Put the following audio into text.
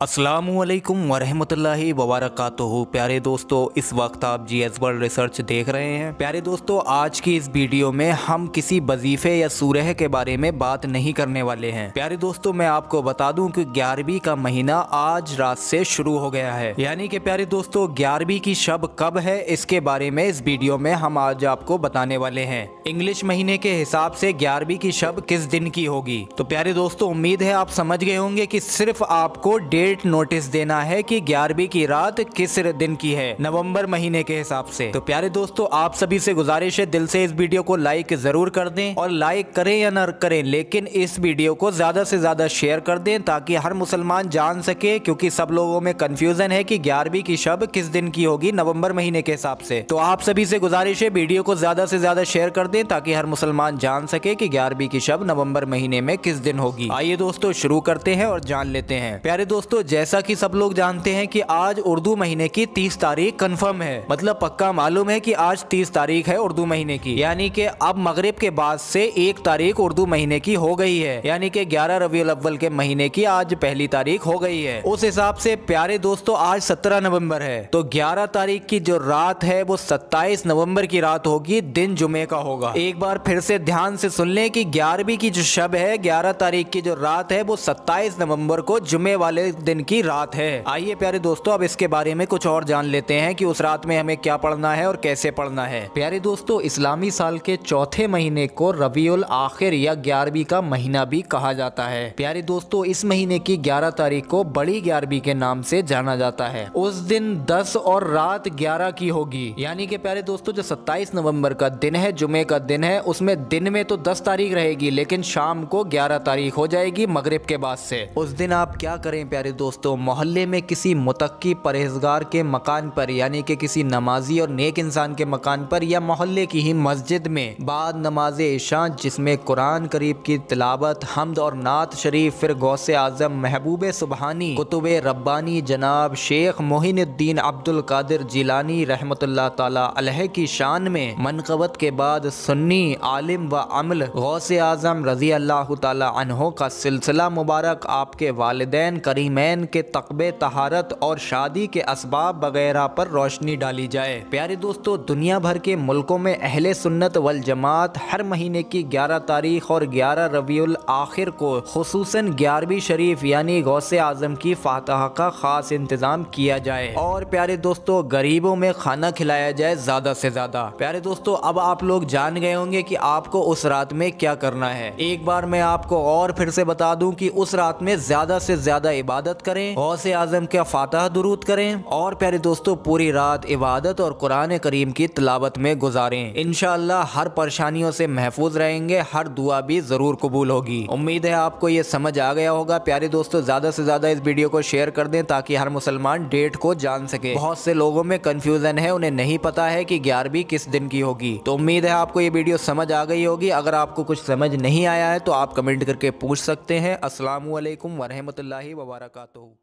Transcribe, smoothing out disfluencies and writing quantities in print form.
अस्सलामुअलैकुम वरहमतुल्लाहि वबरकातुहू। प्यारे दोस्तों, इस वक्त आप जीएस वर्ल्ड रिसर्च देख रहे हैं। प्यारे दोस्तों, आज की इस वीडियो में हम किसी वजीफे या सूरह के बारे में बात नहीं करने वाले हैं। प्यारे दोस्तों, मैं आपको बता दूं कि 11वीं का महीना आज रात से शुरू हो गया है। यानी कि प्यारे दोस्तों, 11वीं की शब कब है, इसके बारे में इस वीडियो में हम आज आपको बताने वाले हैं। इंग्लिश महीने के हिसाब से 11वीं की शब किस दिन की होगी। तो प्यारे दोस्तों, उम्मीद है आप समझ गए होंगे कि सिर्फ आपको डेट नोटिस देना है कि 11वीं की रात किस दिन की है, नवंबर महीने के हिसाब से। तो प्यारे दोस्तों, आप सभी से गुजारिश है दिल से इस वीडियो को लाइक जरूर कर दें, और लाइक करें या न करें लेकिन इस वीडियो को ज्यादा से ज्यादा शेयर कर दें ताकि हर मुसलमान जान सके, क्योंकि सब लोगों में कंफ्यूजन है कि 11वीं की शब किस दिन की होगी नवंबर महीने के हिसाब से। तो आप सभी से गुजारिश है वीडियो को ज्यादा से ज्यादा शेयर कर दें ताकि हर मुसलमान जान सके कि 11वीं की शब नवंबर महीने में किस दिन होगी। आइए दोस्तों शुरू करते हैं और जान लेते हैं। प्यारे दोस्तों, जैसा कि सब लोग जानते हैं कि आज उर्दू महीने की 30 तारीख कंफर्म है, मतलब पक्का मालूम है कि आज 30 तारीख है उर्दू महीने की। यानी कि अब मगरिब के बाद से 1 तारीख उर्दू महीने की हो गई है, यानी कि 11 रबीउल अव्वल के महीने की आज पहली तारीख हो गई है। उस हिसाब से प्यारे दोस्तों, आज 17 नवंबर है, तो 11 तारीख की जो रात है वो 27 नवंबर की रात होगी, दिन जुमे का होगा। एक बार फिर से ध्यान से सुन लें कि 11वीं की जो शब है, 11 तारीख की जो रात है वो 27 नवंबर को जुमे वाले दिन की रात है। आइए प्यारे दोस्तों, अब इसके बारे में कुछ और जान लेते हैं कि उस रात में हमें क्या पढ़ना है और कैसे पढ़ना है। प्यारे दोस्तों, इस्लामी साल के चौथे महीने को रबीउल आखिर या 11वीं का महीना भी कहा जाता है। प्यारे दोस्तों, इस महीने की 11 तारीख को बड़ी 11वीं के नाम से जाना जाता है। उस दिन 10 और रात 11 की होगी। यानी कि प्यारे दोस्तों, जो 27 नवंबर का दिन है, जुमे का दिन है, उसमें दिन में तो 10 तारीख रहेगी लेकिन शाम को 11 तारीख हो जाएगी मगरिब के बाद से। उस दिन आप क्या करें प्यारे दोस्तों, मोहल्ले में किसी मुतक्की परहेजगार के मकान पर, यानी कि किसी नमाजी और नेक इंसान के मकान पर या मोहल्ले की ही मस्जिद में बाद नमाज इशा, जिसमें कुरान करीब की तिलावत, हम्द और नात शरीफ, फिर गौसे आजम महबूब सुबहानी कुतुबे रब्बानी जनाब शेख मोहिनुद्दीन अब्दुल कादिर जिलानी रहमतुल्लाह ताला अलैह की शान में मनक़बत के बाद सुन्नी आलिम व अमल गौसे आजम रजी अल्लाह ताला अन्हो का सिलसिला मुबारक आपके वालिदैन करीमैन के तकबे तहारत और शादी के असबाब वगैरह पर रोशनी डाली जाए। प्यारे दोस्तों, दुनिया भर के मुल्कों में अहले सुन्नत वल जमात हर महीने की 11 तारीख और 11 रबीउल आखिर को खुसूसन 11वीं शरीफ यानी गौसे आजम की फातहा का खास इंतजाम किया जाए, और प्यारे दोस्तों गरीबों में खाना खिलाया जाए ज्यादा से ज्यादा। प्यारे दोस्तों, अब आप लोग जान गए होंगे कि आपको उस रात में क्या करना है। एक बार मैं आपको और फिर से बता दूं कि उस रात में ज्यादा से ज्यादा इबादत करें, गौसे आजम का फातहा दुरूद करें, और प्यारे दोस्तों पूरी रात इबादत और कुरान करीम की तिलावत में गुजारें। इंशाअल्लाह हर परेशानियों से महफूज रहेंगे, हर दुआ भी जरूर कबूल होगी। उम्मीद है आपको ये समझ आ गया होगा। प्यारे दोस्तों, ज्यादा से ज्यादा इस वीडियो को शेयर कर दें ताकि हर मुसलमान डेट को जान सके। बहुत से लोगों में कंफ्यूजन है, उन्हें नहीं पता है कि 11वीं किस दिन की होगी। तो उम्मीद है आपको ये वीडियो समझ आ गई होगी। अगर आपको कुछ समझ नहीं आया है तो आप कमेंट करके पूछ सकते हैं। अस्सलामुअलैकुम वरहमतुल्लाहि वबरकातुहू।